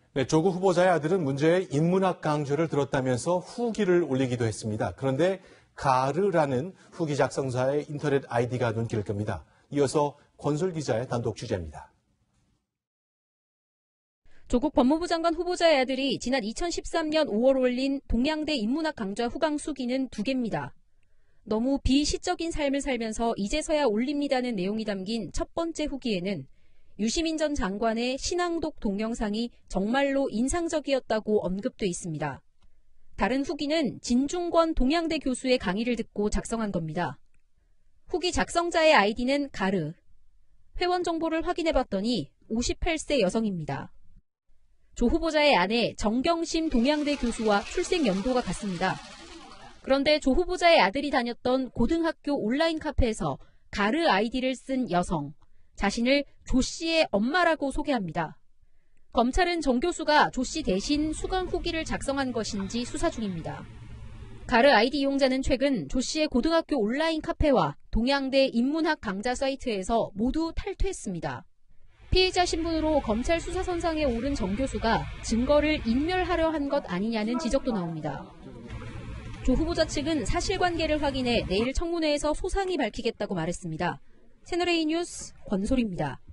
네, 조국 후보자의 아들은 문제의 인문학 강좌를 들었다면서 후기를 올리기도 했습니다. 그런데 가르라는 후기 작성자의 인터넷 아이디가 눈길을 끕니다. 이어서 권솔 기자의 단독 취재입니다. 조국 법무부 장관 후보자의 아들이 지난 2013년 5월 올린 동양대 인문학 강좌 후강 수기는 2개입니다. 너무 비시적인 삶을 살면서 이제서야 올립니다는 내용이 담긴 첫 번째 후기에는 유시민 전 장관의 신앙독 동영상이 정말로 인상적이었다고 언급돼 있습니다. 다른 후기는 진중권 동양대 교수의 강의를 듣고 작성한 겁니다. 후기 작성자의 아이디는 가르. 회원 정보를 확인해봤더니 58세 여성입니다. 조 후보자의 아내 정경심 동양대 교수와 출생 연도가 같습니다. 그런데 조 후보자의 아들이 다녔던 고등학교 온라인 카페에서 가르 아이디를 쓴 여성, 자신을 조 씨의 엄마라고 소개합니다. 검찰은 정 교수가 조 씨 대신 수강 후기를 작성한 것인지 수사 중입니다. 가르 아이디 이용자는 최근 조 씨의 고등학교 온라인 카페와 동양대 인문학 강좌 사이트에서 모두 탈퇴했습니다. 피의자 신분으로 검찰 수사선상에 오른 정 교수가 증거를 인멸하려 한 것 아니냐는 지적도 나옵니다. 조 후보자 측은 사실관계를 확인해 내일 청문회에서 소상히 밝히겠다고 말했습니다. 채널A 뉴스 권솔입니다.